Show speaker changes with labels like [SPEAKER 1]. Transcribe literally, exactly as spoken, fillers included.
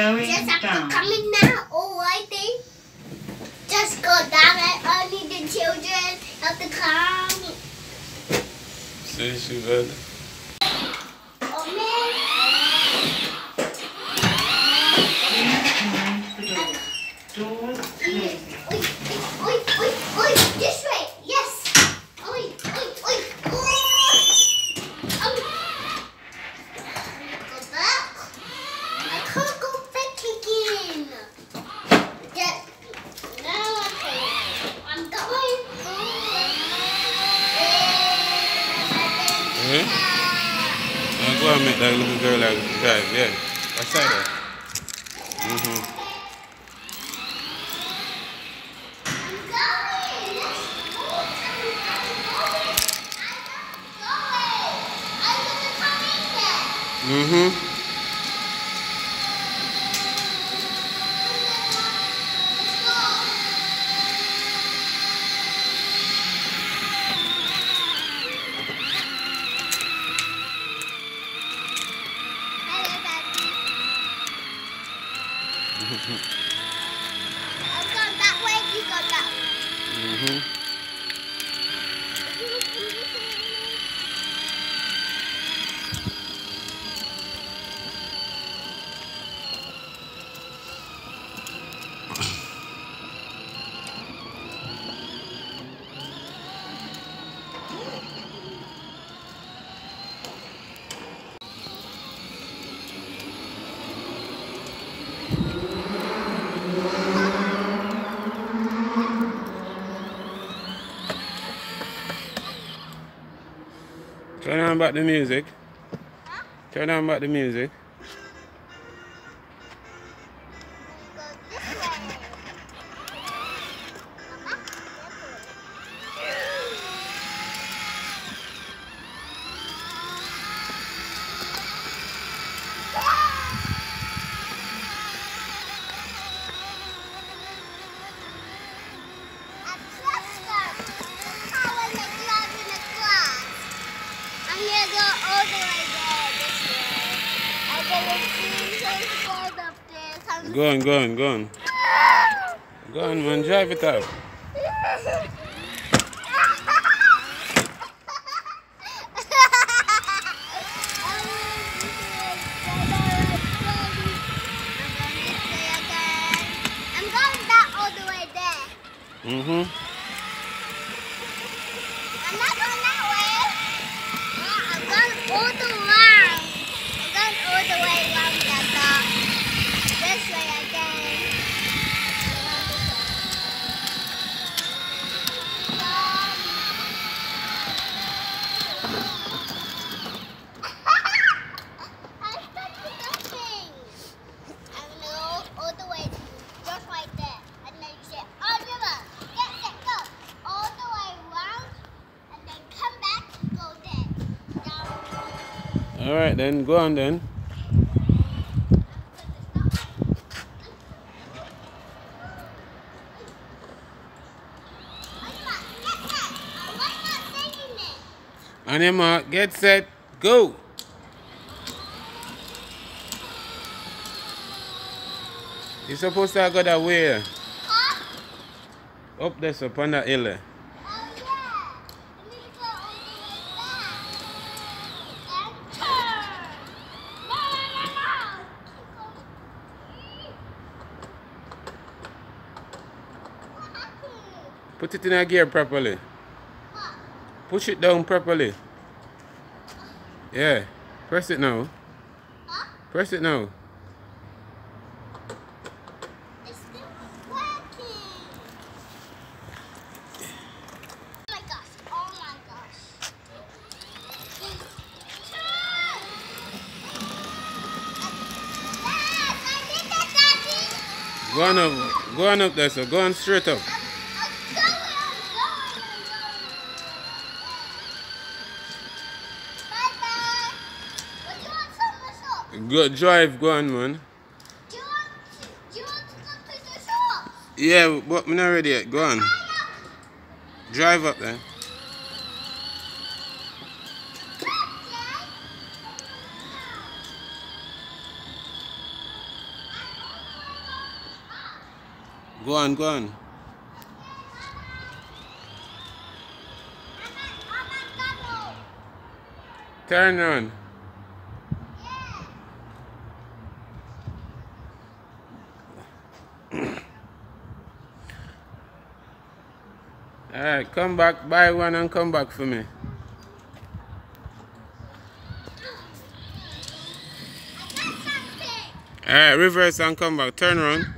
[SPEAKER 1] Going
[SPEAKER 2] Just have
[SPEAKER 1] down.
[SPEAKER 2] to come in now, all I think. Just go down and only the children have to come.
[SPEAKER 3] See, she ready.
[SPEAKER 2] Oh man.
[SPEAKER 1] Doors
[SPEAKER 2] Oi,
[SPEAKER 1] closing.
[SPEAKER 2] oi, oi, oi, this way, yes. Oi, oi, oi, oi. Um, go back. I can't go back again. Yeah. Now I can. I'm going.
[SPEAKER 3] Mm-hmm. Now go and make that little girl like drive, yeah. What's that? Mm-hmm. Mm-hmm.
[SPEAKER 2] I've gone that way, you go that way.
[SPEAKER 3] Mm-hmm. Turn on back the music.
[SPEAKER 2] Huh?
[SPEAKER 3] Turn on back the music.
[SPEAKER 2] Go this way. I'm gonna go all the way there this way. I'm gonna see some sort up there. Some...
[SPEAKER 3] Go on, go on, go on. Go on, man, drive it up.
[SPEAKER 2] I'm going back all the way there.
[SPEAKER 3] Mm-hmm.
[SPEAKER 2] I'm not going that way. Oh, I'm going all the way. I'm going all the way around the top. This way again. I'm stuck to nothing. I'm going to go all the way just right there. And then you say, oh, river, get set, go. All the way around. And then come back, go there. Down.
[SPEAKER 3] All right, then, go on then. On your mark, get set, go. You're supposed to go that way.
[SPEAKER 2] Huh?
[SPEAKER 3] Up there, up on that hill. there.
[SPEAKER 2] Oh yeah. I need to go all the way back. And turn. No, no, no, no. What happened?
[SPEAKER 3] Put it in a gear properly.
[SPEAKER 2] What?
[SPEAKER 3] Push it down properly. Yeah. Press it now.
[SPEAKER 2] Huh?
[SPEAKER 3] Press it now.
[SPEAKER 2] It's still working. Oh my gosh. Oh my gosh. Turn. Dad, I did that, Daddy.
[SPEAKER 3] Go on up. Go on up there, so go on straight up.
[SPEAKER 2] I'm, I'm going, I'm going, I'm going. Bye-bye. What do you want from the shop?
[SPEAKER 3] Go drive, go on, man.
[SPEAKER 2] Do you want to, do you want to go to the shop?
[SPEAKER 3] Yeah, but I'm not ready yet. Go on. Drive up there.
[SPEAKER 2] Okay.
[SPEAKER 3] Go on, go on. Turn on. Alright, come back, buy one and come back for me. Alright, reverse and come back. Turn around.